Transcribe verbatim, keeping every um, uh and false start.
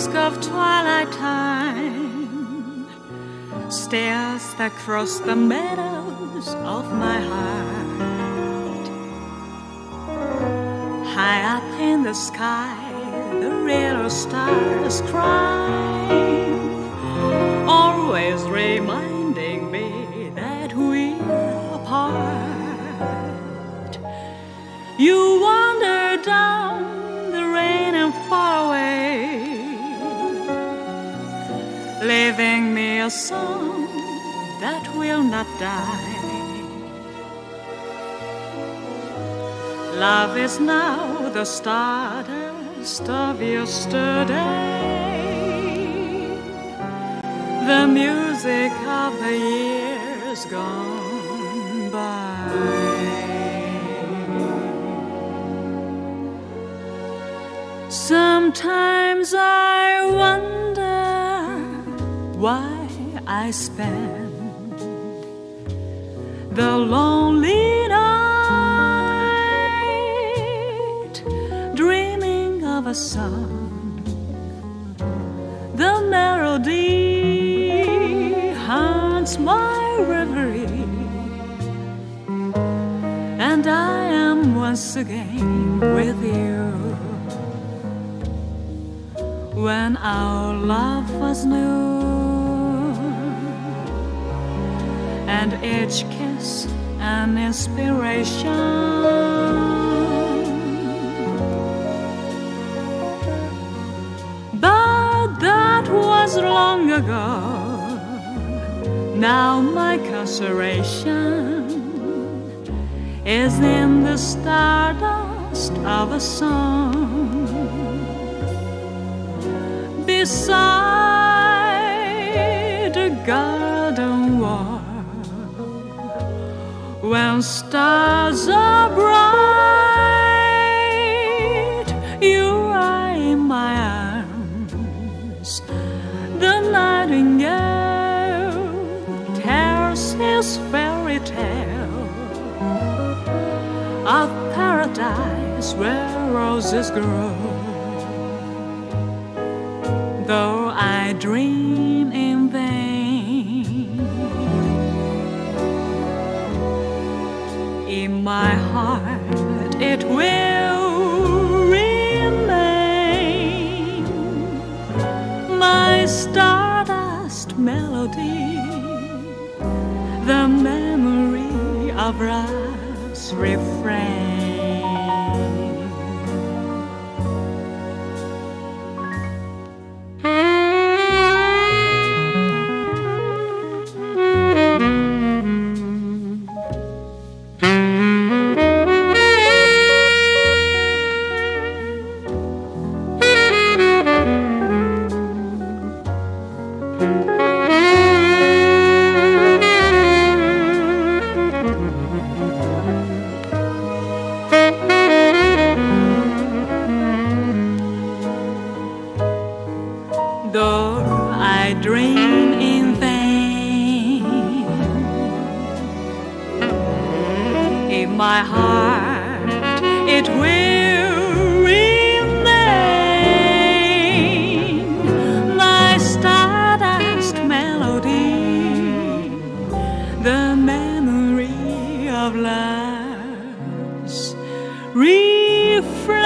dusk of twilight time, stairs that cross the meadows of my heart. High up in the sky, the little stars cry, always reminding me that we're apart. You wander down the rain and far away, leaving me a song that will not die. Love is now the stardust of yesterday, the music of the years gone by. Sometimes I wonder why I spend the lonely night dreaming of a song. The melody haunts my reverie, and I am once again with you. When our love was new, and each kiss an inspiration, but that was long ago. Now my consolation is in the stardust of a song beside a garden wall. When stars are bright, you are in my arms. The nightingale tells his fairy tale of paradise where roses grow. Though I dream in vain, in my heart it will remain, my stardust melody, the memory of love's refrain. Though I dream in vain, in my heart it will remain, my stardust melody, the memory of love's refrain.